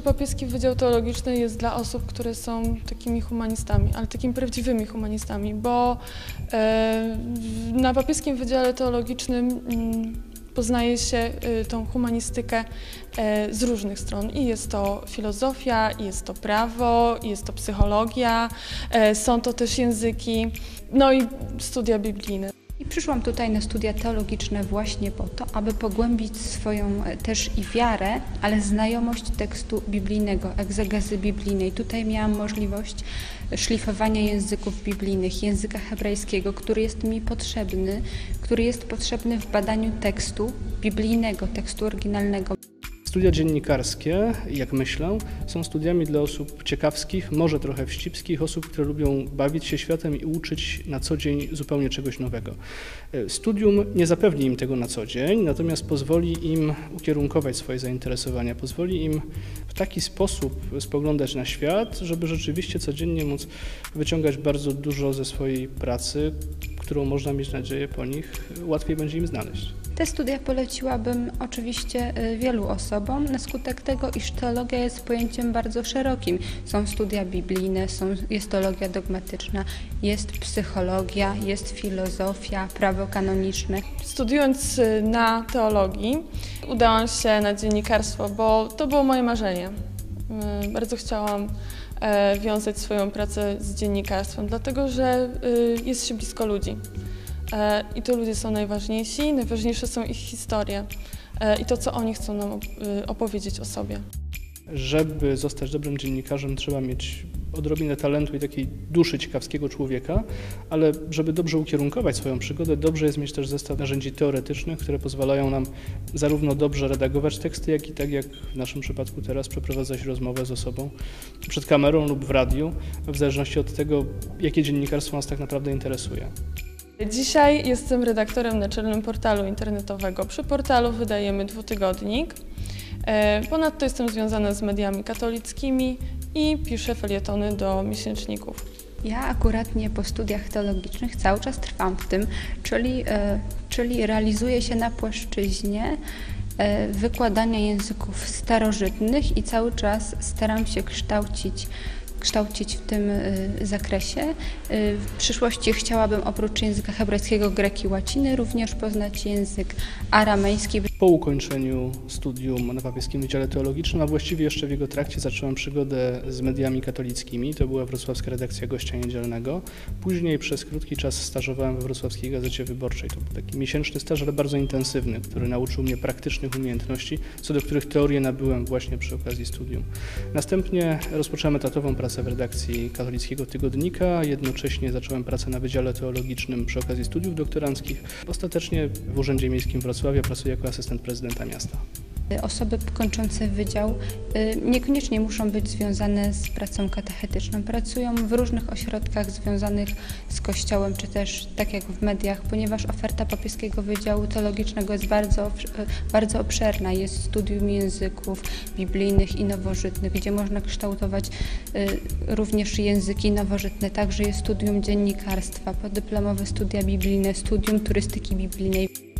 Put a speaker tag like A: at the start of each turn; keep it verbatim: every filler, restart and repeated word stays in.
A: Papieski Wydział Teologiczny jest dla osób, które są takimi humanistami, ale takimi prawdziwymi humanistami, bo e, na Papieskim Wydziale Teologicznym mm, poznaje się y, tą humanistykę e, z różnych stron. I jest to filozofia, i jest to prawo, i jest to psychologia, e, są to też języki, no i studia biblijne.
B: I przyszłam tutaj na studia teologiczne właśnie po to, aby pogłębić swoją też i wiarę, ale znajomość tekstu biblijnego, egzegezy biblijnej. Tutaj miałam możliwość szlifowania języków biblijnych, języka hebrajskiego, który jest mi potrzebny, który jest potrzebny w badaniu tekstu biblijnego, tekstu oryginalnego.
C: Studia dziennikarskie, jak myślę, są studiami dla osób ciekawskich, może trochę wścibskich, osób, które lubią bawić się światem i uczyć na co dzień zupełnie czegoś nowego. Studium nie zapewni im tego na co dzień, natomiast pozwoli im ukierunkować swoje zainteresowania, pozwoli im w taki sposób spoglądać na świat, żeby rzeczywiście codziennie móc wyciągać bardzo dużo ze swojej pracy, którą można mieć nadzieję po nich łatwiej będzie im znaleźć.
B: Te studia poleciłabym oczywiście wielu osobom na skutek tego, iż teologia jest pojęciem bardzo szerokim. Są studia biblijne, są, jest teologia dogmatyczna, jest psychologia, jest filozofia, prawo kanoniczne.
A: Studiując na teologii udałam się na dziennikarstwo, bo to było moje marzenie. Bardzo chciałam wiązać swoją pracę z dziennikarstwem, dlatego że jest się blisko ludzi. I to ludzie są najważniejsi, najważniejsze są ich historie i to, co oni chcą nam opowiedzieć o sobie.
C: Żeby zostać dobrym dziennikarzem, trzeba mieć odrobinę talentu i takiej duszy ciekawskiego człowieka, ale żeby dobrze ukierunkować swoją przygodę, dobrze jest mieć też zestaw narzędzi teoretycznych, które pozwalają nam zarówno dobrze redagować teksty, jak i tak jak w naszym przypadku teraz przeprowadzać rozmowę z osobą przed kamerą lub w radiu, w zależności od tego, jakie dziennikarstwo nas tak naprawdę interesuje.
A: Dzisiaj jestem redaktorem naczelnym portalu internetowego. Przy portalu wydajemy dwutygodnik. Ponadto jestem związana z mediami katolickimi i piszę felietony do miesięczników.
B: Ja akurat nie po studiach teologicznych cały czas trwam w tym, czyli, czyli realizuję się na płaszczyźnie wykładania języków starożytnych i cały czas staram się kształcić kształcić w tym zakresie. W przyszłości chciałabym oprócz języka hebrajskiego, greki, łaciny również poznać język aramejski.
C: Po ukończeniu studium na Papieskim Wydziale Teologicznym, a właściwie jeszcze w jego trakcie zacząłem przygodę z mediami katolickimi. To była wrocławska redakcja Gościa Niedzielnego. Później przez krótki czas stażowałem we Wrocławskiej Gazecie Wyborczej. To był taki miesięczny staż, ale bardzo intensywny, który nauczył mnie praktycznych umiejętności, co do których teorię nabyłem właśnie przy okazji studium. Następnie rozpocząłem etatową pracę w redakcji Katolickiego Tygodnika. Jednocześnie zacząłem pracę na Wydziale Teologicznym przy okazji studiów doktoranckich. Ostatecznie w Urzędzie Miejskim Wrocławia pracuję jako asystent prezydenta miasta.
B: Osoby kończące wydział niekoniecznie muszą być związane z pracą katechetyczną. Pracują w różnych ośrodkach związanych z Kościołem, czy też tak jak w mediach, ponieważ oferta Papieskiego Wydziału Teologicznego jest bardzo, bardzo obszerna. Jest studium języków biblijnych i nowożytnych, gdzie można kształtować również języki nowożytne. Także jest studium dziennikarstwa, podyplomowe studia biblijne, studium turystyki biblijnej.